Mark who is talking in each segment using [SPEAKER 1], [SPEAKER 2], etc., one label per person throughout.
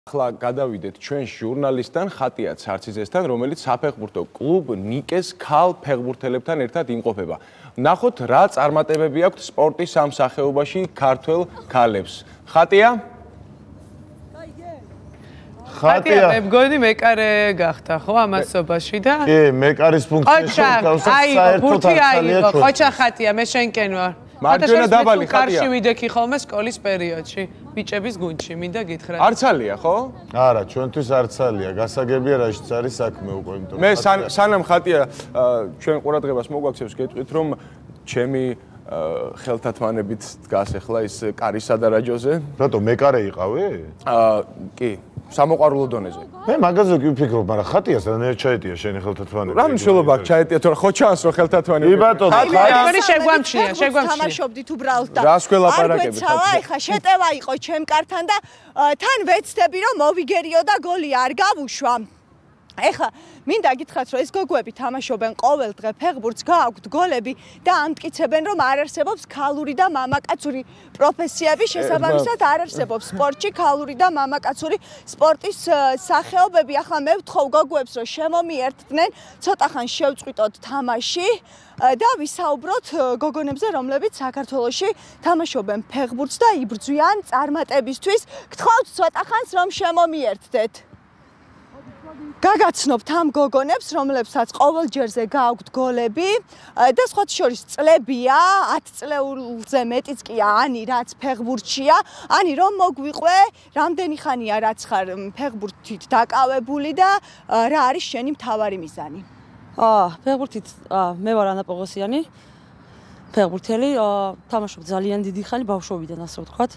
[SPEAKER 1] ახლა გადავიდეთ ჩვენ ჟურნალისტთან ხატია ცარციზესთან, რომელიც საფეხბურთო კლუბ ნიკეს ქალ ფეხბურთელებთან ერთად იმყოფება. ნახოთ რა წარმატებები აქვთ სპორტის სამსახეობაში ქართველ ქალებს. ხატია?
[SPEAKER 2] ხატია, მე მგონი მეკარე გახდა ხო ამასობაში და
[SPEAKER 3] კი, მეკარის ფუნქციაში
[SPEAKER 2] საერთოდ აიღო, ყოჩა ხატია, მე შენკენ ვარ.
[SPEAKER 1] მარჯვენა დაბალი ხატია.
[SPEAKER 2] კარში ვიდექი ხოლმე სკოლის პერიოდში, ბიჭების გუნდში, მინდა გითხრათ.
[SPEAKER 1] არცალია, ხო?
[SPEAKER 3] არა, ჩვენთვის არცალია, გასაგებია რაშიც არის საქმე უკვე, იმიტომ
[SPEAKER 1] მე სანამ ხატია ჩვენ ყურადღებას მოგვაქცევს გეტყვით რომ ჩემი ხელთათმანებით დგას ახლა ის კარისა და რაჯოზე.
[SPEAKER 3] რატო მეკარე იყავი?
[SPEAKER 1] კი. სამოყვარულო დონეზე.
[SPEAKER 3] მე მაგაზე კი ვფიქრობ, მაგრამ ხატიას რა ჩაეტია შენი ხელთათმანები?
[SPEAKER 1] რა მნიშვნელობა აქვს ჩაეტია თორე ხო ჩანს რომ ხელთათმანები?
[SPEAKER 3] კი ბატონო,
[SPEAKER 2] ხატია შეგვამჩნია, შეგვამჩნია.
[SPEAKER 4] თამაშობდით უბრალოდ და
[SPEAKER 1] რას გველაპარაკებით
[SPEAKER 4] ხატია? ეხა შეტევა იყო ჩემ კართან და თან ვეცდები რომ მოვიგერიო და გოლი არ გავუშვა. ეხა მინდა გითხრათ რომ ეს გოგოები თამაშობენ ყოველ დღე ფეხბურთს, გააქვთ გოლები და ამტკიცებენ რომ არ არსებობს ქალური და მამაკაცური პროფესიები, შესაბამისად არ არსებობს სპორტში ქალური და მამაკაცური სპორტის სახეობები. ახლა მე ვთხოვ გოგოებს რომ შემომიერთდნენ, ცოტა ხან შევწყვიტოთ თამაში და ვისაუბროთ გოგონებზე, რომლებიც საქართველოში თამაშობენ ფეხბურთს და იბრძვიან წარმატებისთვის. გთხოვთ ცოტა ხანს რომ შემომიერთდეთ. გაგაცნობთ ამ გოგონებს, რომლებსაც ყოველ ჯერზე გააქვთ გოლები და სხვა შორის წლებია, 10 წლეულზე მეტიც კი ანი, რაც ფეხბურთშია. ანი, რომ მოგვიყვე, რამდენი ხანია რაც ხარ ფეხბურთით დაკავებული და რა არის შენი მთავარი მიზანი?
[SPEAKER 5] ფეხბურთით მე ვარ ანა პოგოსიანი. ფეხბურთელი, თამაშობ ძალიან დიდი ხანი ბავშვობიდან, ასე ვთქვათ.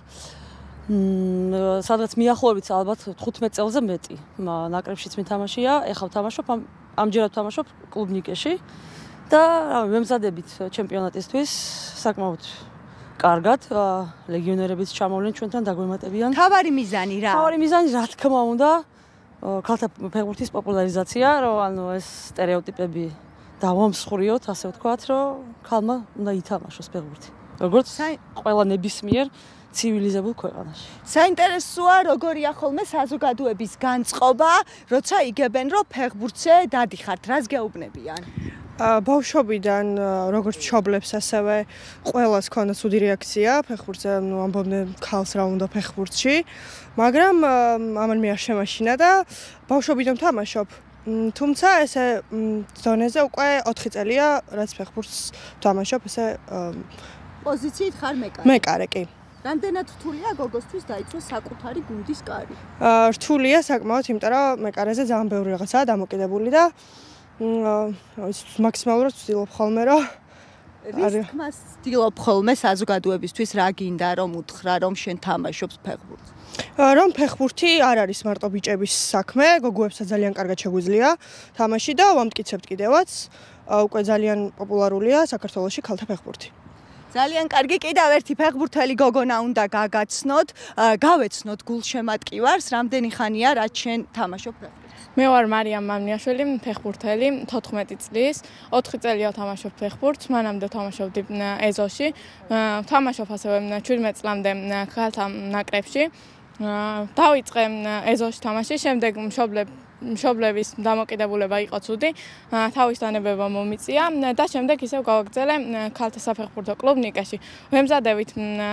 [SPEAKER 5] სადაც მიახლოებით ალბათ 15 წელზე მეტი. ნაკრებშიც მითამაშია, ეხლა ვთამაშობ, ამჯერად ვთამაშობ კლუბ ნიკეში და ვემზადებით ჩემპიონატისთვის, საკმაოდ კარგად, ლეგიონერებიც ჩამოვლენ ჩვენთან დაგვემატებიან.
[SPEAKER 4] მთავარი მიზანი რა?
[SPEAKER 5] მთავარი მიზანი რა თქმა უნდა, ქალთა ფეხბურთის პოპულარიზაცია, რომ ანუ ეს სტერეოტიპები დავამსხვრიოთ, ასე ვთქვათ, რომ ქალმა უნდა ითამაშოს ფეხბურთი. როგორც ყველა ნებისმიერ ცივილიზებულ ქვეყანაში.
[SPEAKER 4] საინტერესოა როგორია ხოლმე საზოგადოების განწყობა, როცა იგებენ რომ ფეხბურთზე დადიხართ, რას გეუბნებიან?
[SPEAKER 6] ბავშვობიდან როგორც მშობლებს ასევე ყველას ქონდა ცუდი რეაქცია ფეხბურთზე, ამბობდნენ ქალს რა უნდა ფეხბურთში, მაგრამ ამან მე არ შემაშინა და ბავშვობიდან თამაშობ. თუმცა ესე ზონეზე უკვე 4 წელია რაც ფეხბურთს თამაშობ, ესე
[SPEAKER 4] პოზიციით ხარ მეკარე?
[SPEAKER 6] მეკარე კი.
[SPEAKER 4] რამდენად რთულია გოგოსთვის დაიცვა საკუთარი გუნდის კარი?
[SPEAKER 6] რთულია საკმაოდ, იმიტომ რომ მეკარეზე ძალიან ბევრი რაღაცაა დამოკიდებული და მაქსიმალურად ვცდილობ ხოლმე რომ
[SPEAKER 4] რისკმას ვცდილობ ხოლმე საზოგადოებისთვის რა გინდა რომ უთხრა რომ შენ თამაშობს ფეხბურთს?
[SPEAKER 6] რომ ფეხბურთი არ არის მარტო ბიჭების საქმე, გოგოებსაც ძალიან კარგად შეგვიძლია თამაში და ვამტკიცებთ კიდევაც, უკვე ძალიან პოპულარულია საქართველოში ქალთა ფეხბურთი.
[SPEAKER 4] ძალიან კარგი, კიდევ ერთი ფეხბურთელი გოგონა უნდა გაგაცნოთ, გავეცნოთ გულშემატკივარს, რამდენი ხანია რაც შენ თამაშობ ფეხბურთს?
[SPEAKER 7] მე ვარ მარიამ მამნიაშვილი, ფეხბურთელი, 14 წლის, 4 წელია ვთამაშობ ფეხბურთს, მანამდე ვთამაშობდი ეზოში, ვთამაშობ ასევე 17 წლამდე ქალთა ნაკრებში. დავიწყე ეზოში თამაში, შემდეგ მშობლების დამოკიდებულება იყო ცუდი, თავის დანებება მომიწია და შემდეგ ისევ გავაგრძელე ქალთა საფეხბურთო კლუბ ნიკეში. ვემზადებით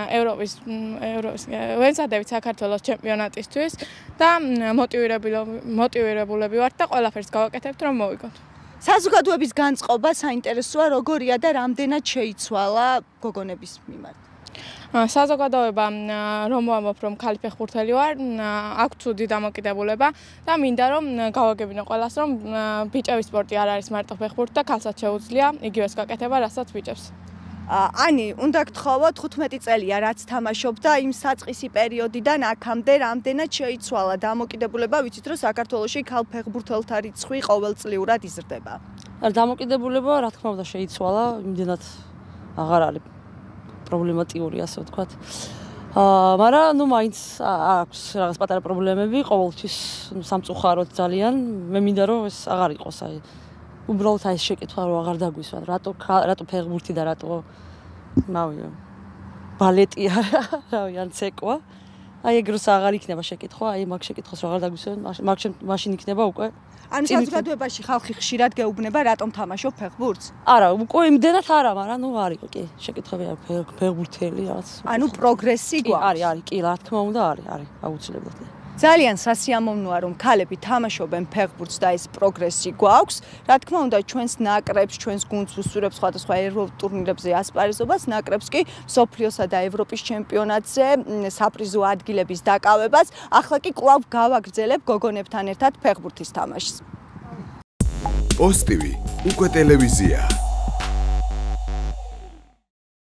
[SPEAKER 7] საქართველოს ჩემპიონატისთვის და მოტივირებულები ვართ და ყველაფერს გავაკეთებთ რომ მოვიგოთ.
[SPEAKER 4] საზოგადოების განწყობა საინტერესოა როგორია და რამდენად შეიცვალა გოგონების მიმართ?
[SPEAKER 7] საზოგადოება რომ ვამბობ რომ ქალი ფეხბურთელი ვარ, აქვს ცუდი დამოკიდებულება და მინდა რომ გავაგებინო ყველას რომ ბიჭების სპორტი არ არის მარტო ფეხბურთი და ქალსაც შეუძლია იგივეს გაკეთება, რასაც ბიჭებს.
[SPEAKER 4] ანი, უნდა გთხოვოთ 15 წელია რაც თამაშობ და იმ საწყისი პერიოდიდან აქამდე რამდენად შეიცვალა დამოკიდებულება, ვიცით რომ საქართველოში ქალ ფეხბურთელთა რიცხვი ყოველწლიურად იზრდება.
[SPEAKER 5] დამოკიდებულება რა თქმა უნდა შეიცვალა, იმდენად აღარ არის პრობლემატიური, ასე ვთქვათ. მაგრამ მაინც აქვს რაღაც პატარა პრობლემები, ყოველთვის სამწუხაროდ ძალიან. მე მინდა რომ ეს აღარ იყოს, უბრალოდ ეს შეკითხვა რომ აღარ დაგვისვა, რატო ფეხბურთი და რატო ბალეტი არა, რავი, ან ცეკვა. აი ეგ როცა აღარ იქნება შეკითხვა, აი მაგ შეკითხვას აღარ დაგვისვენ, მაშინ იქნება უკვე.
[SPEAKER 4] ან საზოგადოებაში ხალხი ხშირად გეუბნება, რატომ თამაშობ ფეხბურთს?
[SPEAKER 5] არა, უკვე იმდენად არა, მაგრამ ნუ არის კი, შეკითხები არის ფეხბურთელი რაღაც.
[SPEAKER 4] ანუ პროგრესი გვაქვს.
[SPEAKER 5] არის, კი, რა თქმა უნდა, არის, აუცილებლად.
[SPEAKER 4] ძალიან სასიამოვნოა, რომ ქალები თამაშობენ ფეხბურთს და ეს პროგრესი გვაქვს. რა თქმა უნდა, ჩვენს ნაკრებს, ჩვენს გუნდს უსურვებს სხვადასხვა ევროპულ ტურნირებზე ასპარეზობას, ნაკრებს კი მსოფლიოსა და ევროპის ჩემპიონატზე საპრიზო ადგილების დაკავებას. ახლა კი კვლავ გავაგრძელებ გოგონებთან ერთად ფეხბურთის თამაშს.
[SPEAKER 8] პოსტივი უკვე ტელევიზია.